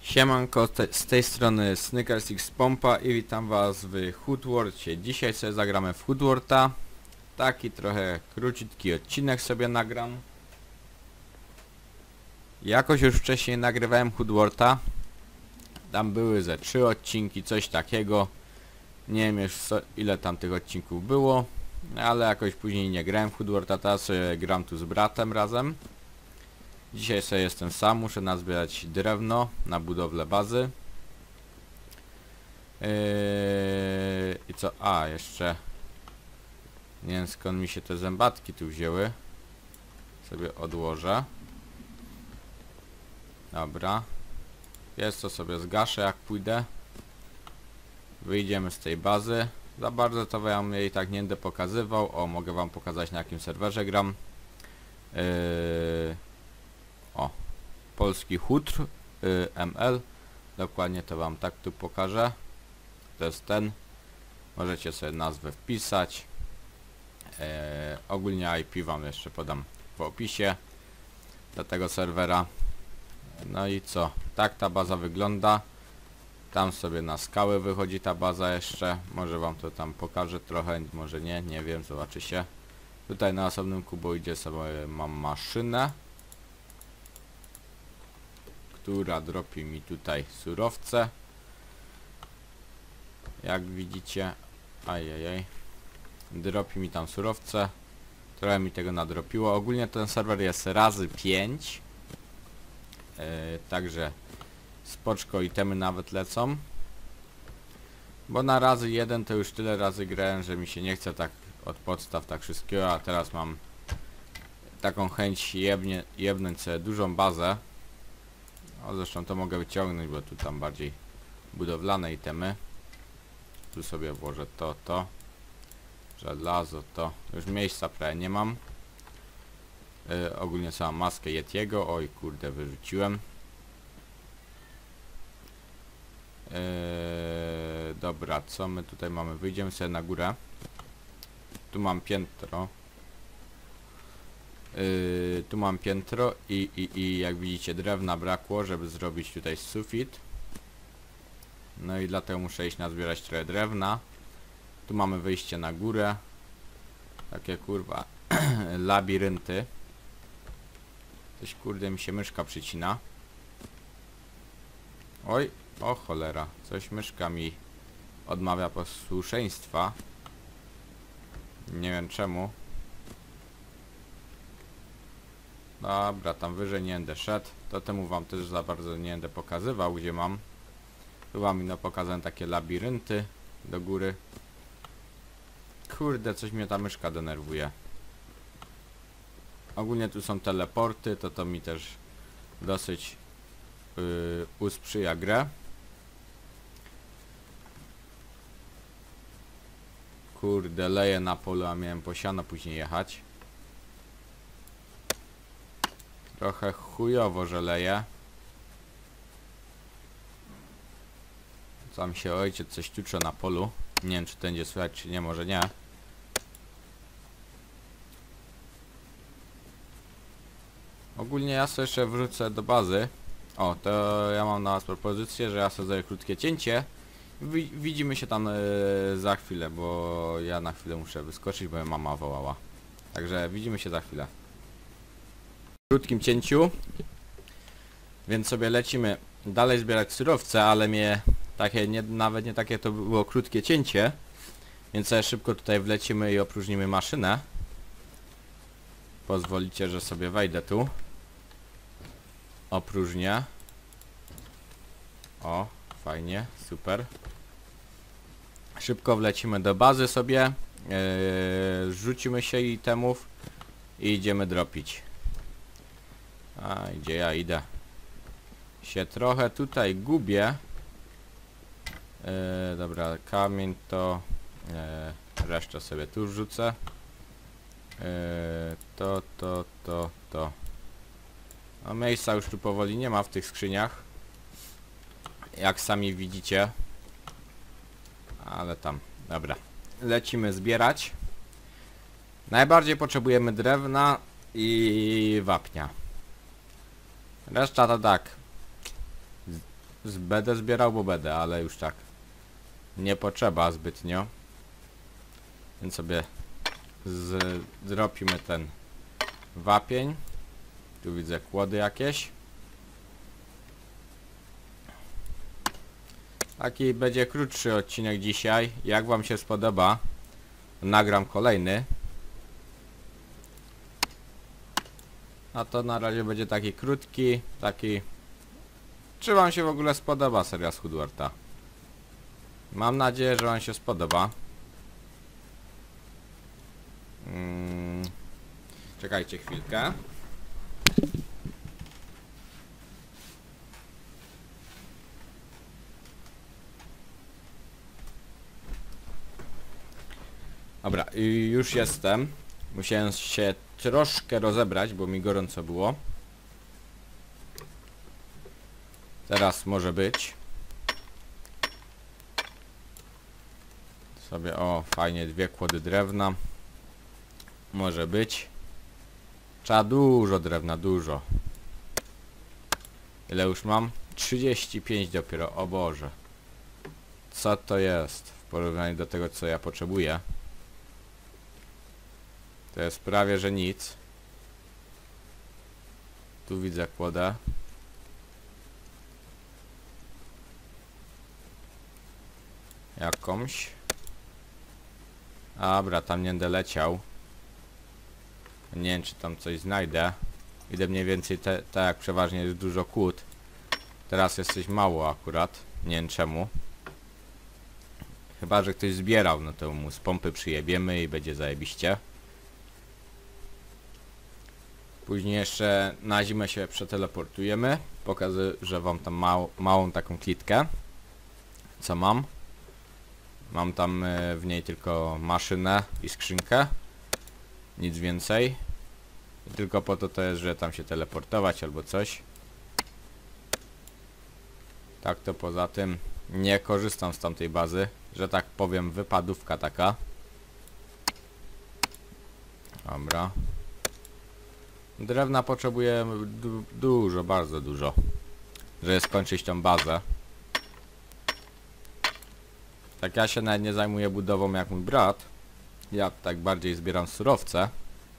Siemanko, z tej strony Snickers X Pompa i witam was w Hoodworldzie. Dzisiaj sobie zagramy w Hoodworlda. Taki trochę króciutki odcinek sobie nagram. Jakoś już wcześniej nagrywałem Hoodworlda. Tam były ze 3 odcinki, coś takiego. Nie wiem już ile tam tych odcinków było, ale jakoś później nie grałem w Hoodworlda, teraz sobie gram tu z bratem razem. Dzisiaj sobie jestem sam, muszę nazbierać drewno na budowlę bazy. I co? A, jeszcze nie wiem skąd mi się te zębatki tu wzięły. Sobie odłożę. Dobra. Jest to sobie zgaszę jak pójdę. Wyjdziemy z tej bazy. Za bardzo to wam jej tak nie będę pokazywał. O, mogę wam pokazać na jakim serwerze gram. O, polski hutr ML. Dokładnie to wam tak tu pokażę. To jest ten. Możecie sobie nazwę wpisać. Ogólnie IP wam jeszcze podam w opisie do tego serwera. No i co? Tak ta baza wygląda. Tam sobie na skały wychodzi ta baza jeszcze. Może wam to tam pokażę trochę, może nie, nie wiem, zobaczy się. Tutaj na osobnym kuboidzie sobie mam maszynę, która dropi mi tutaj surowce. Jak widzicie, ajajaj, dropi mi tam surowce. Trochę mi tego nadropiło. Ogólnie ten serwer jest razy 5. Także spoczko itemy nawet lecą. Bo na razy 1 to już tyle razy grałem, że mi się nie chce tak od podstaw tak wszystkiego, a teraz mam taką chęć jebnąć sobie dużą bazę. O, zresztą to mogę wyciągnąć, bo tu tam bardziej budowlane itemy. Tu sobie włożę to. Żelazo, to. Już miejsca prawie nie mam. Ogólnie sam maskę Yetiego. Oj kurde, wyrzuciłem. Dobra, co my tutaj mamy? Wyjdziemy sobie na górę. Tu mam piętro. Tu mam piętro i jak widzicie drewna brakło, żeby zrobić tutaj sufit. No i dlatego muszę iść nazbierać trochę drewna. Tu mamy wyjście na górę. Takie kurwa labirynty. Coś kurde mi się myszka przycina. Oj, o cholera. Coś myszka mi odmawia posłuszeństwa. Nie wiem czemu. Dobra, tam wyżej nie będę szedł. To temu wam też za bardzo nie będę pokazywał, gdzie mam. Tu wam no pokazałem takie labirynty do góry. Kurde, coś mnie ta myszka denerwuje. Ogólnie tu są teleporty, to mi też dosyć usprzyja grę. Kurde, leję na polu, a miałem po siano później jechać. Trochę chujowo, że leje. Tam się ojciec coś tucze na polu. Nie wiem, czy to będzie słychać, czy nie, może nie. Ogólnie ja sobie jeszcze wrócę do bazy. O, to ja mam na was propozycję, że ja sobie zrobię krótkie cięcie. Widzimy się tam za chwilę, bo ja na chwilę muszę wyskoczyć, bo mama wołała. Także widzimy się za chwilę. W krótkim cięciu. Więc sobie lecimy dalej zbierać surowce, ale mnie takie, nawet nie takie to było krótkie cięcie. Więc sobie szybko tutaj wlecimy i opróżnimy maszynę. Pozwolicie, że sobie wejdę tu. Opróżnię. O, fajnie, super. Szybko wlecimy do bazy sobie. Rzucimy się itemów i idziemy dropić. A, gdzie ja idę? Się trochę tutaj gubię. Dobra, kamień to resztę sobie tu wrzucę. To. A miejsca już tu powoli nie ma w tych skrzyniach. Jak sami widzicie. Ale tam, dobra. Lecimy zbierać. Najbardziej potrzebujemy drewna i wapnia. Reszta to tak. będę zbierał, bo będę, ale już tak nie potrzeba zbytnio. Więc sobie zrobimy ten wapień. Tu widzę kłody jakieś. Taki będzie krótszy odcinek dzisiaj. Jak wam się spodoba, nagram kolejny. A to na razie będzie taki krótki, taki... Czy wam się w ogóle spodoba seria z Hoodwarda? Mam nadzieję, że wam się spodoba. Czekajcie chwilkę. Dobra, już jestem. Musiałem się troszkę rozebrać, bo mi gorąco było. Teraz może być. Sobie, o, fajnie, 2 kłody drewna. Może być. Trzeba dużo drewna, dużo. Ile już mam? 35 dopiero, o Boże. Co to jest w porównaniu do tego, co ja potrzebuję? To jest prawie, że nic. Tu widzę kłodę. Jakąś. Dobra, tam nie będę leciał. Nie wiem, czy tam coś znajdę. Idę mniej więcej tak jak przeważnie jest dużo kłód. Teraz jest coś mało akurat. Nie wiem czemu. Chyba, że ktoś zbierał, no to mu z pompy przyjebiemy i będzie zajebiście. Później jeszcze na zimę się przeteleportujemy. Pokażę, że wam tam małą taką klitkę. Co mam? Mam tam w niej tylko maszynę i skrzynkę. Nic więcej. I tylko po to jest, że tam się teleportować albo coś. Tak to poza tym nie korzystam z tamtej bazy. Że tak powiem, wypadówka taka. Dobra. Drewna potrzebuję dużo, bardzo dużo, żeby skończyć tą bazę. Tak ja się nawet nie zajmuję budową jak mój brat. Ja tak bardziej zbieram surowce.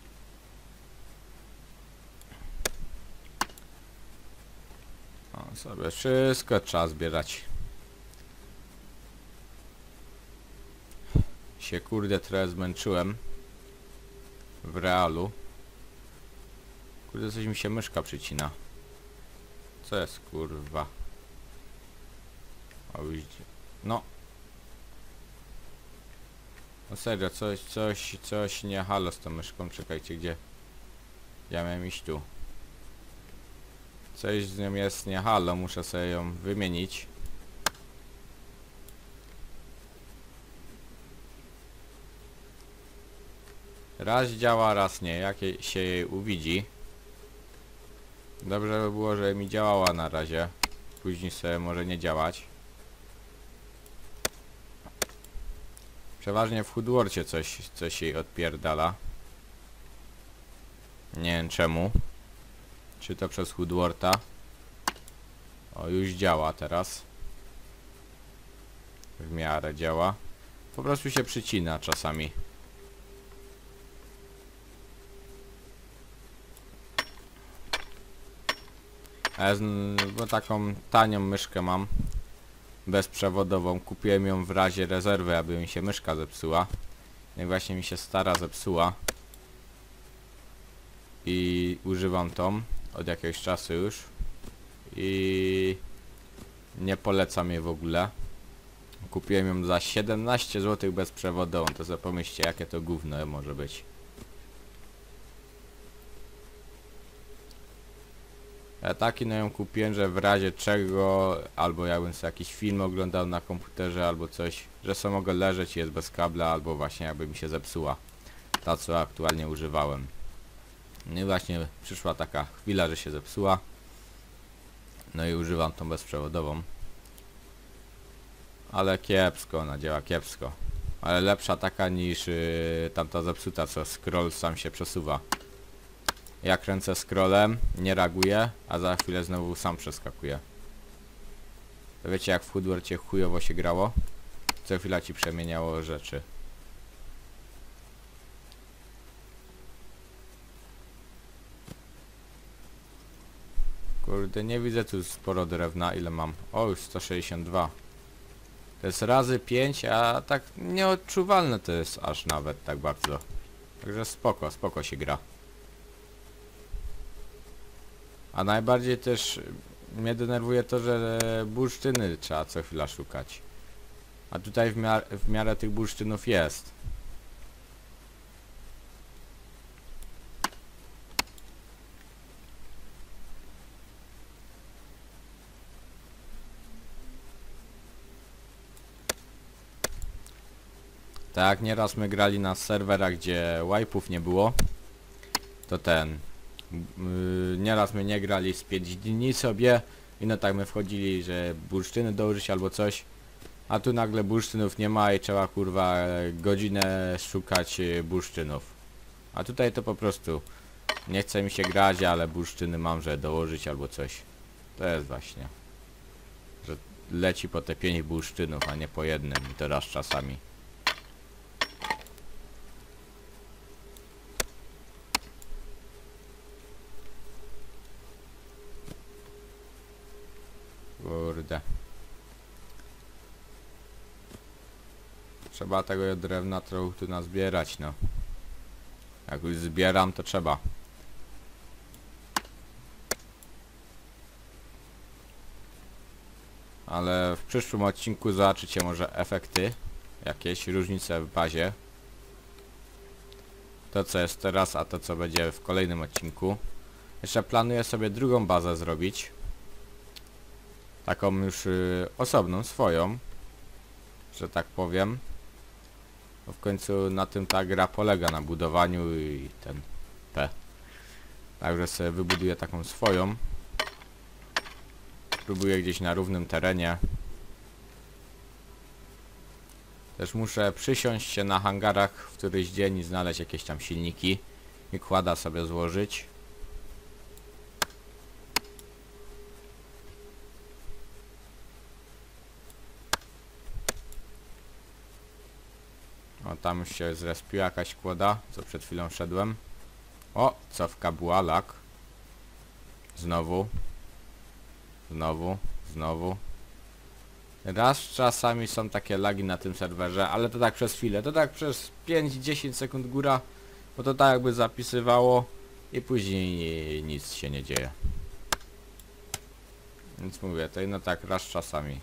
O, sobie wszystko trzeba zbierać. Się kurde trochę zmęczyłem. W realu. Kurde, coś mi się myszka przycina. Co jest, kurwa? O, widzicie. No. No serio, coś nie halo z tą myszką. Czekajcie, gdzie? Ja miałem iść tu. Coś z nią jest nie halo, muszę sobie ją wymienić. Raz działa, raz nie. Jak się jej uwidzi. Dobrze by było, żeby mi działała na razie. Później sobie może nie działać. Przeważnie w Hoodwardzie coś jej odpierdala. Nie wiem czemu. Czy to przez Hoodwarda? O, już działa teraz. W miarę działa. Po prostu się przycina czasami. Bo taką tanią myszkę mam. Bezprzewodową. Kupiłem ją w razie rezerwy, aby mi się myszka zepsuła. Jak właśnie mi się stara zepsuła. I używam tą od jakiegoś czasu już. I nie polecam jej w ogóle. Kupiłem ją za 17 zł bezprzewodową. To sobie pomyślcie, jakie to gówno może być. Ja taki no ją kupiłem, że w razie czego, albo jakbym sobie jakiś film oglądał na komputerze albo coś, że sobie mogę leżeć i jest bez kabla, albo właśnie jakby mi się zepsuła. Ta, co aktualnie używałem. No i właśnie przyszła taka chwila, że się zepsuła. No i używam tą bezprzewodową. Ale kiepsko, ona działa kiepsko. Ale lepsza taka niż tamta zepsuta, co scroll sam się przesuwa. Ja kręcę scrollem, nie reaguje, a za chwilę znowu sam przeskakuje. To wiecie, jak w Hoodwarcie chujowo się grało? Co chwila ci przemieniało rzeczy. Kurde, nie widzę tu sporo drewna. Ile mam? O, już 162. To jest razy 5, a tak nieodczuwalne to jest aż nawet tak bardzo. Także spoko, spoko się gra. A najbardziej też mnie denerwuje to, że bursztyny trzeba co chwila szukać. A tutaj w miarę tych bursztynów jest. Tak jak nieraz my grali na serwerach, gdzie wipe'ów nie było, to nieraz my nie grali z 5 dni sobie i no tak my wchodzili, że bursztyny dołożyć albo coś, a tu nagle bursztynów nie ma i trzeba kurwa godzinę szukać bursztynów. A tutaj to po prostu nie chce mi się grać, ale bursztyny mam, że dołożyć albo coś. To jest właśnie, że leci po te 5 bursztynów, a nie po jednym i to raz czasami. Kurde. Trzeba tego drewna trochę tu nazbierać, no. Jak już zbieram, to trzeba. Ale w przyszłym odcinku zobaczycie może efekty. Jakieś różnice w bazie. To co jest teraz, a to co będzie w kolejnym odcinku. Jeszcze planuję sobie drugą bazę zrobić. Taką już osobną, swoją. Że tak powiem. Bo w końcu na tym ta gra polega, na budowaniu i ten P. Także sobie wybuduję taką swoją. Spróbuję gdzieś na równym terenie. Też muszę przysiąść się na hangarach w któryś dzień i znaleźć jakieś tam silniki i kłada sobie złożyć. O, tam już się zrespiła jakaś kłoda, co przed chwilą szedłem. O, cofka była, lak. Znowu. Znowu. Raz czasami są takie lagi na tym serwerze, ale to tak przez chwilę. To tak przez 5-10 sekund góra, bo to tak jakby zapisywało i później nic się nie dzieje. Więc mówię, to no tak raz czasami.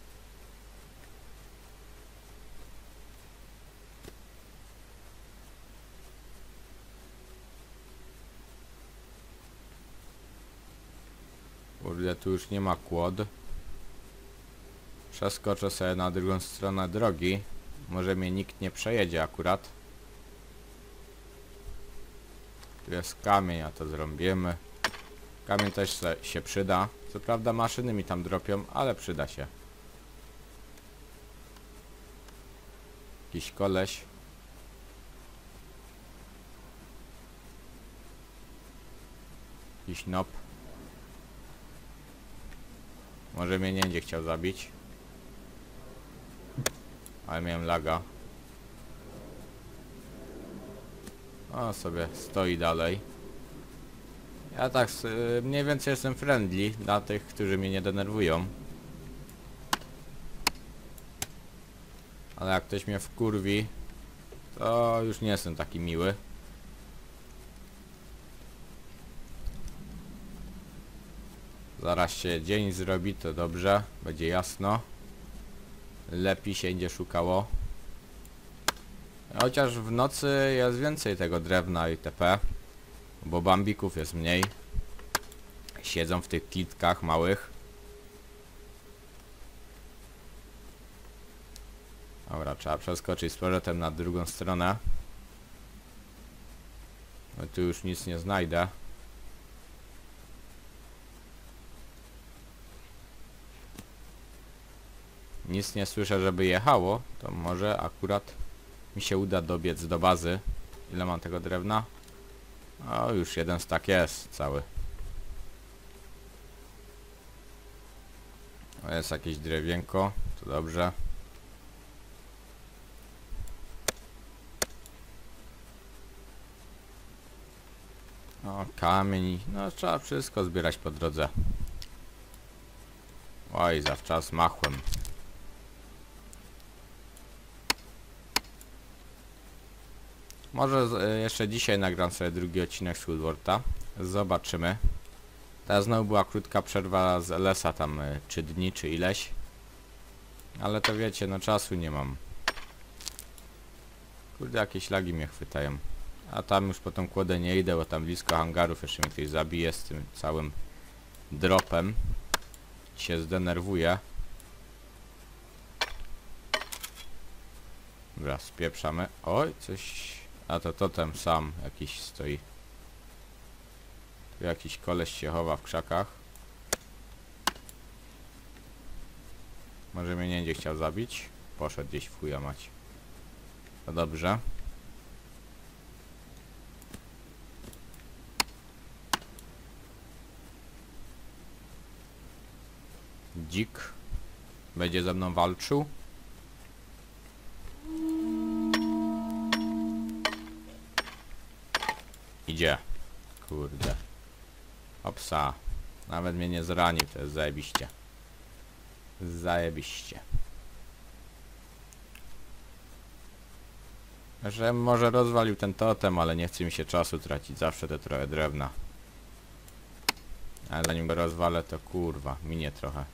Kurde, tu już nie ma kłod. Przeskoczę sobie na drugą stronę drogi. Może mnie nikt nie przejedzie akurat. Tu jest kamień, a to zrąbiemy. Kamień też się przyda. Co prawda maszyny mi tam dropią, ale przyda się. Jakiś koleś. Jakiś nob. Może mnie nie będzie chciał zabić. Ale miałem laga. O, sobie stoi dalej. Ja tak mniej więcej jestem friendly dla tych, którzy mnie nie denerwują. Ale jak ktoś mnie wkurwi, to już nie jestem taki miły. Zaraz się dzień zrobi, to dobrze. Będzie jasno. Lepiej się będzie szukało. Chociaż w nocy jest więcej tego drewna itp. Bo bambików jest mniej. Siedzą w tych klitkach małych. Dobra, trzeba przeskoczyć z powrotem na drugą stronę. No tu już nic nie znajdę. Nic nie słyszę, żeby jechało. To może akurat mi się uda dobiec do bazy. Ile mam tego drewna? O, już jeden stak jest cały. O, jest jakieś drewienko, to dobrze. O, kamień, no trzeba wszystko zbierać po drodze. Oj, zawczas machłem. Może jeszcze dzisiaj nagram sobie drugi odcinek z Woodwarda. Zobaczymy. Teraz znowu była krótka przerwa z LS-a, tam 3 dni czy ileś. Ale to wiecie, no czasu nie mam. Kurde, jakieś lagi mnie chwytają. A tam już po tą kłodę nie idę, bo tam blisko hangarów jeszcze mnie ktoś zabije z tym całym dropem. Się zdenerwuje. Dobra, spieprzamy. Oj, coś... A to totem sam jakiś stoi. Tu jakiś koleś się chowa w krzakach. Może mnie nie będzie chciał zabić. Poszedł gdzieś w chuja mać. To dobrze. Dzik będzie ze mną walczył. Idzie. Kurde. Opsa. Nawet mnie nie zranił, to jest zajebiście. Zajebiście. Że może rozwalił ten totem, ale nie chce mi się czasu tracić. Zawsze te trochę drewna. Ale zanim go rozwalę, to kurwa, minie trochę.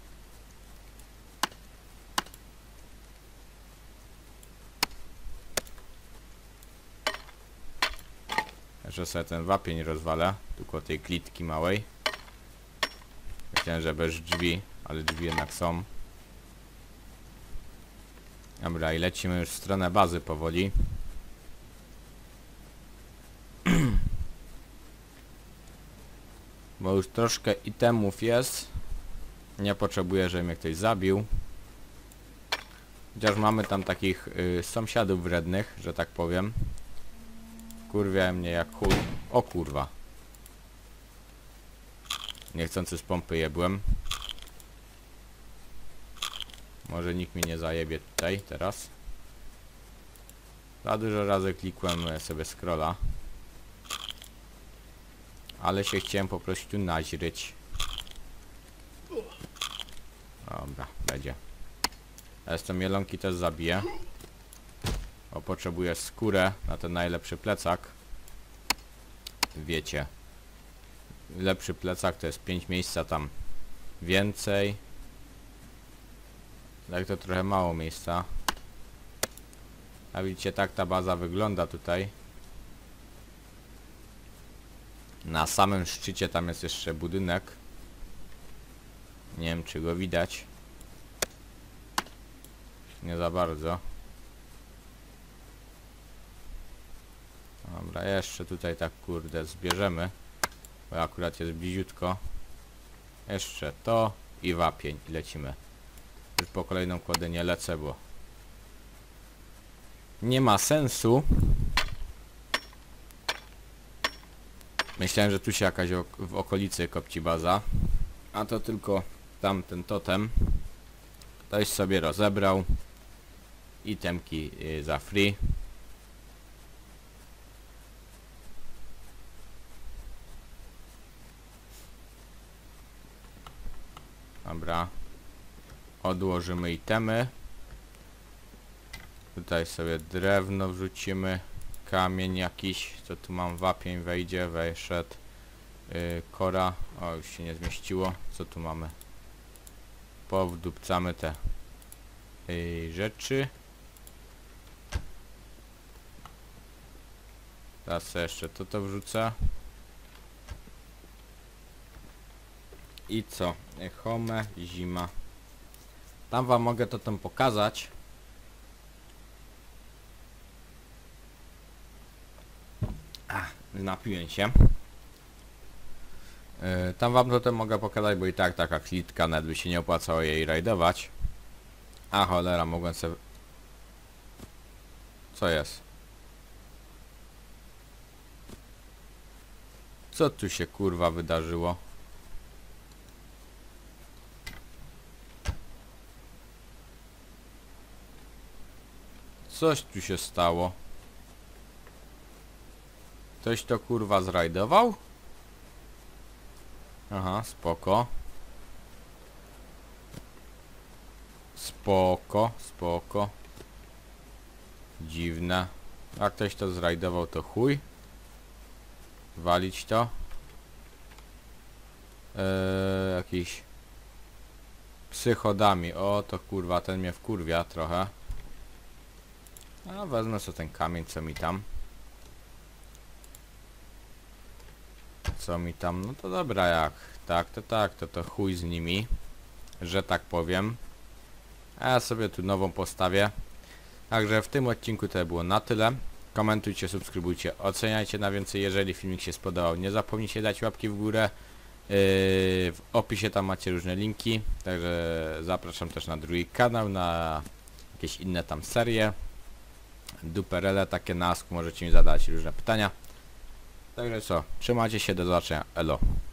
Że sobie ten wapień rozwalę, tylko tej klitki małej. Myślałem, że bez drzwi, ale drzwi jednak są. Dobra, i lecimy już w stronę bazy powoli. Bo już troszkę itemów jest. Nie potrzebuję, żeby mnie ktoś zabił. Chociaż mamy tam takich sąsiadów wrednych, że tak powiem. Kurwia mnie jak chuj. O kurwa. Niechcący z pompy jebłem. Może nikt mi nie zajebie tutaj teraz. Za dużo razy klikłem sobie scrolla. Ale się chciałem po prostu naźryć. Dobra, będzie. Teraz te mielonki też zabiję. Bo potrzebuję skórę na ten najlepszy plecak. Wiecie. Lepszy plecak to jest 5 miejsca tam więcej. Tak to trochę mało miejsca. A widzicie, tak ta baza wygląda tutaj. Na samym szczycie tam jest jeszcze budynek. Nie wiem, czy go widać. Nie za bardzo. Dobra, jeszcze tutaj tak kurde zbierzemy. Bo akurat jest bliziutko. Jeszcze to i wapień i lecimy. Już po kolejną kładę nie lecę, bo nie ma sensu. Myślałem, że tu się jakaś w okolicy kopci baza. A to tylko tamten totem. Ktoś sobie rozebrał. Itemki za free. Dobra. Odłożymy itemy. Tutaj sobie drewno wrzucimy. Kamień jakiś. Co tu mam? Wapień wejdzie. Weszedł. Kora. O, już się nie zmieściło. Co tu mamy? Powdupcamy te rzeczy. Teraz sobie jeszcze to wrzucę. I co? Home, zima. Tam wam mogę to tam pokazać. Napiłem się. Tam wam to mogę pokazać, bo i tak taka klitka, nawet by się nie opłacało jej rajdować. A cholera, mogłem sobie... Co jest? Co tu się kurwa wydarzyło? Coś tu się stało. Ktoś to kurwa zrajdował? Aha, spoko. Spoko, spoko. Dziwne. Jak ktoś to zrajdował, to chuj. Walić to. Jakiś psychodami. O, to kurwa, ten mnie wkurwia trochę. A wezmę sobie ten kamień, co mi tam. Co mi tam? No to dobra, jak tak, to chuj z nimi. Że tak powiem. A ja sobie tu nową postawię. Także w tym odcinku to było na tyle. Komentujcie, subskrybujcie, oceniajcie na więcej. Jeżeli filmik się spodobał, nie zapomnijcie dać łapki w górę. W opisie tam macie różne linki. Także zapraszam też na drugi kanał, na jakieś inne tam serie. Duperele takie na Ask, możecie mi zadać różne pytania. Także co, trzymajcie się, do zobaczenia, elo.